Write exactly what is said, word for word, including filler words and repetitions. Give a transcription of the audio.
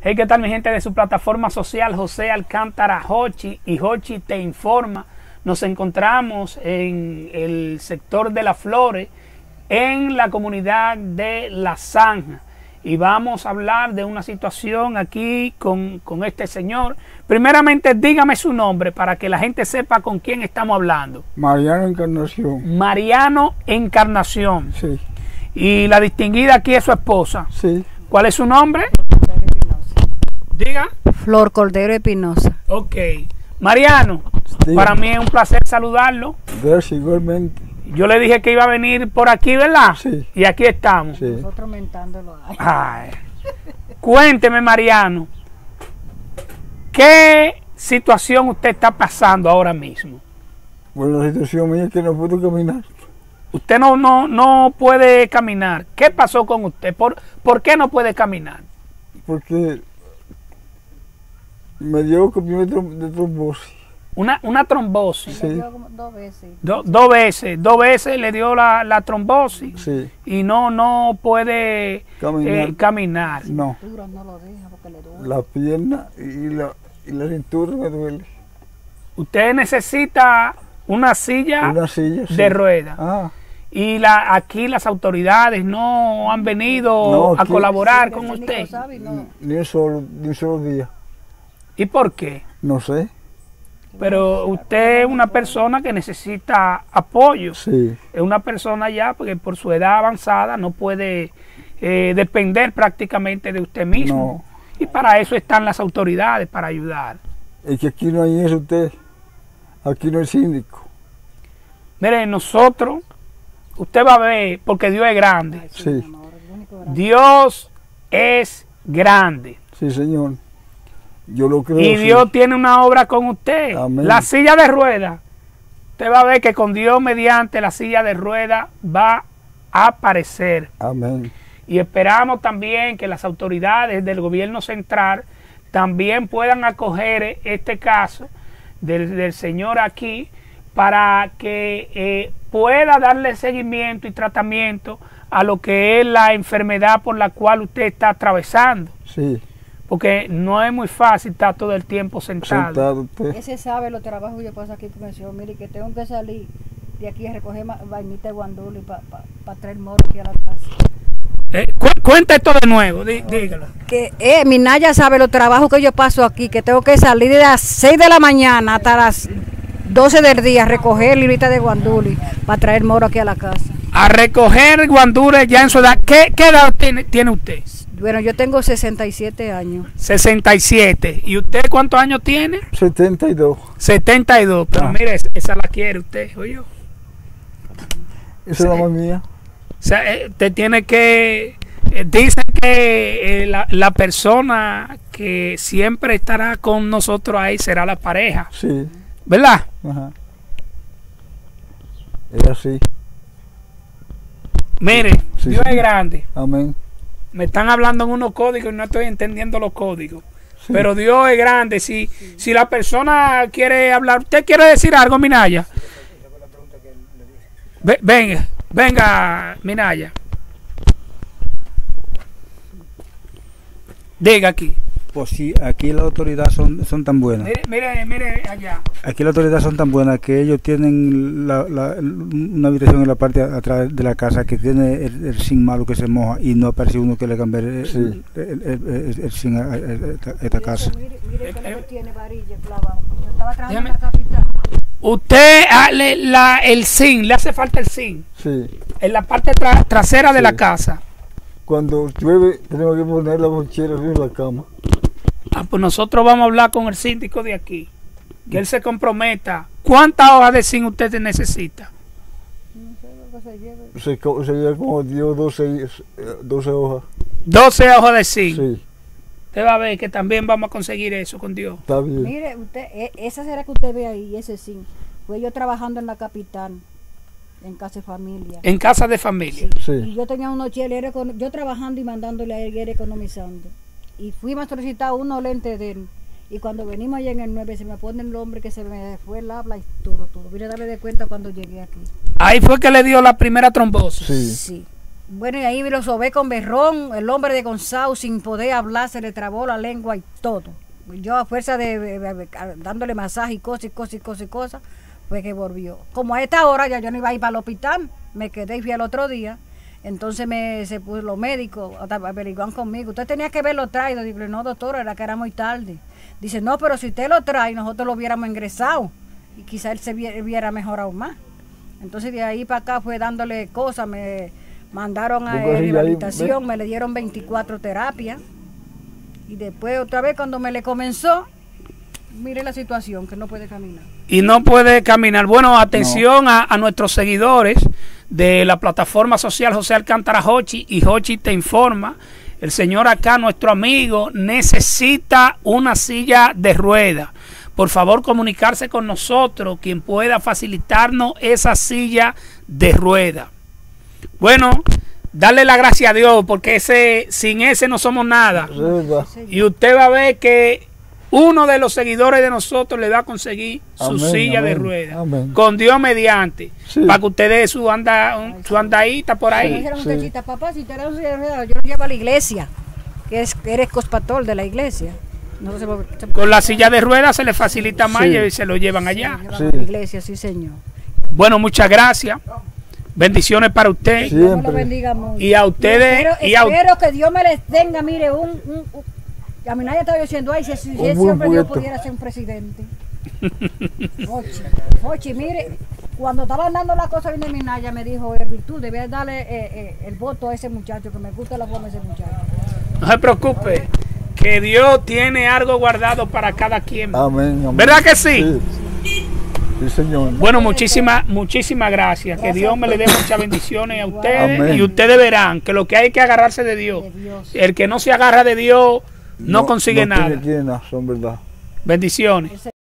Hey, ¿qué tal mi gente de su plataforma social José Alcántara Jochi y Jochi te informa? Nos encontramos en el sector de Las Flores, en la comunidad de La Zanja, y vamos a hablar de una situación aquí con, con este señor. Primeramente, dígame su nombre para que la gente sepa con quién estamos hablando. Mariano Encarnación. Mariano Encarnación. Sí. Y la distinguida aquí es su esposa. Sí. ¿Cuál es su nombre? Diga. Flor Cordero Espinosa. Ok. Mariano, Diga. Para mí es un placer saludarlo. Gracias, igualmente. Yo le dije que iba a venir por aquí, ¿verdad? Sí. Y aquí estamos. Sí. Nosotros mentándolo. Ay. Ay. Cuénteme, Mariano, ¿qué situación usted está pasando ahora mismo? Bueno, la situación mía es que no puedo caminar. Usted no, no, no puede caminar. ¿Qué pasó con usted? ¿Por, ¿por qué no puede caminar? Porque me dio copión de trombosis. Una, una trombosis. Sí. Le dio como dos veces. Do, dos veces, dos veces le dio la, la trombosis. Sí. Y no, no puede Caminar. eh, caminar. No. Cintura no lo deja porque le duele. La pierna y la, y la cintura me duele. Usted necesita una silla Una silla. sí. de ruedas. Ah, Y la, aquí las autoridades no han venido No, a aquí- colaborar Sí, con el técnico usted. sabe y no. ni un solo, ni un solo día. ¿Y por qué? No sé. Pero usted es una persona que necesita apoyo. Sí. Es una persona ya, porque por su edad avanzada no puede eh, depender prácticamente de usted mismo. Y para eso están las autoridades, para ayudar. Es que aquí no hay eso usted. Aquí no hay síndico. Mire, nosotros, usted va a ver, porque Dios es grande. Ay, sí, Sí. mi amor, el único grande. Dios es grande. Sí, señor. Yo lo creo. Y sí. Dios tiene una obra con usted. Amén. La silla de ruedas. Usted va a ver que con Dios mediante la silla de ruedas va a aparecer. Amén. Y esperamos también que las autoridades del gobierno central también puedan acoger este caso del, del señor aquí para que eh, pueda darle seguimiento y tratamiento a lo que es la enfermedad por la cual usted está atravesando. Sí. Porque no es muy fácil estar todo el tiempo sentado. Sentado usted. Ese sabe los trabajos que yo paso aquí con el señor. Mire, que tengo que salir de aquí a recoger ma- vainita de guandul y para pa, pa traer moro aquí a la casa. Eh, cu cuenta esto de nuevo, dí, dígalo. Que eh, mi Naya sabe los trabajos que yo paso aquí, que tengo que salir de las seis de la mañana hasta las doce del día a recoger librita de guanduli para traer moro aquí a la casa. A recoger guandules ya en su edad. ¿Qué, qué edad tiene, tiene usted? Bueno, yo tengo sesenta y siete años. sesenta y siete. ¿Y usted cuántos años tiene? setenta y dos. setenta y dos. Pero Ah. mire, esa, esa la quiere usted, oye. O Esa es la más mía. sea, eh, usted tiene que... eh, dicen que eh, la, la persona que siempre estará con nosotros ahí será la pareja. Sí. ¿Verdad? Ajá. Es así. Mire, Sí, Dios sí. es grande. Amén. Me están hablando en unos códigos y no estoy entendiendo los códigos. Sí. Pero Dios es grande. Si, si la persona quiere hablar, ¿usted quiere decir algo, Minaya? Ve- Venga, venga, Minaya. Diga aquí. Pues sí, aquí las autoridades son, son tan buenas. Mire, mire, mire allá. Aquí las autoridades son tan buenas que ellos tienen la, la- una habitación en la parte de atrás de la casa que tiene el, el zinc malo que se moja y no aparece uno que le cambie el, Sí. el, el, el- el- el zinc a, a- a esta, a esta casa. Mire, mire que Eh, lo que tiene varilla clavado. Yo estaba trabajando en Déjame- la capital. Usted, ah, le- la, el zinc, le hace falta el zinc Sí. en la parte tra- trasera de Sí. la casa. Cuando llueve, tenemos que poner la bonchera en la cama. Ah, pues nosotros vamos a hablar con el síndico de aquí. Que él se comprometa. ¿Cuántas hojas de zinc usted necesita? No sé lo que se lleve. Se, co- se lleva como dio doce, eh, doce hojas. doce hojas de zinc. Sí. Usted va a ver que también vamos a conseguir eso con Dios. Está bien. Mire, usted, e- esa será que usted ve ahí, ese sí. Fue yo trabajando en la capital, en casa de familia. En casa de familia. Y Sí. yo tenía unos cheles, era econo- yo trabajando y mandándole a él y era economizando. Y fui a solicitar unos lentes de él. Y cuando venimos allá en el nueve, se me pone el hombre que se me fue el habla y todo, todo. Vine a darle de cuenta cuando llegué aquí. Ahí fue que le dio la primera trombosis. Sí. Sí. Bueno, y ahí lo sobé con berrón, el hombre de Gonzalo sin poder hablar, se le trabó la lengua y todo. Yo a fuerza de, de, de, de dándole masaje y cosas y cosas y cosas y cosas, fue que volvió. Como a esta hora ya yo no iba a ir para el hospital, me quedé y fui al otro día. Entonces me se puso los médicos averiguan conmigo. Usted tenía que verlo traído. Digo, no, doctora, era que era muy tarde. Dice, no, pero si usted lo trae, nosotros lo hubiéramos ingresado. Y quizá él se viera mejorado más. Entonces de ahí para acá fue dándole cosas, me mandaron a rehabilitación, me le dieron veinticuatro terapias. Y después otra vez cuando me le comenzó, mire la situación, que no puede caminar. Y no puede caminar. Bueno, atención no. a, a nuestros seguidores de la plataforma social José Alcántara Jochi y Jochi te informa. El señor acá, nuestro amigo, necesita una silla de ruedas. Por favor, comunicarse con nosotros, quien pueda facilitarnos esa silla de ruedas. Bueno, darle la gracia a Dios, porque ese sin ese no somos nada. Y usted va a ver que uno de los seguidores de nosotros le va a conseguir amén, su silla amén, de ruedas. Amén. Con Dios mediante. Sí. Para que usted dé su, anda, su andadita por ahí. Sí. Sí. Papá, si te da una silla de ruedas, yo lo llevo a la iglesia, que es, eres cospastor de la iglesia. No se puede, se puede con la silla de ruedas se le facilita más sí. y se lo llevan allá. Sí, sí. A la iglesia, sí, señor. Bueno, muchas gracias. Bendiciones para usted. Dios me lo bendiga mucho. Y a ustedes. Y espero, y a, espero que Dios me les tenga, mire, un... un, un a mí nadie estaba diciendo, ay, si, si ese hombre Dios pudiera ser un presidente. Jochi, Jochi, mire, cuando estaba dando la cosa, viene Minaya, me dijo, Erwin, tú debes darle eh, eh, el voto a ese muchacho, que me gusta la forma de ese muchacho. No se preocupe, que Dios tiene algo guardado para cada quien. Amén, amén. ¿Verdad que sí? Sí, sí señor. Bueno, muchísimas, muchísimas gracias. Que Dios me le dé muchas bendiciones a ustedes. Amén. Y ustedes verán que lo que hay que agarrarse de Dios. De Dios. El que no se agarra de Dios no, no consigue no nada. Tiene, tiene nada, son verdad. Bendiciones.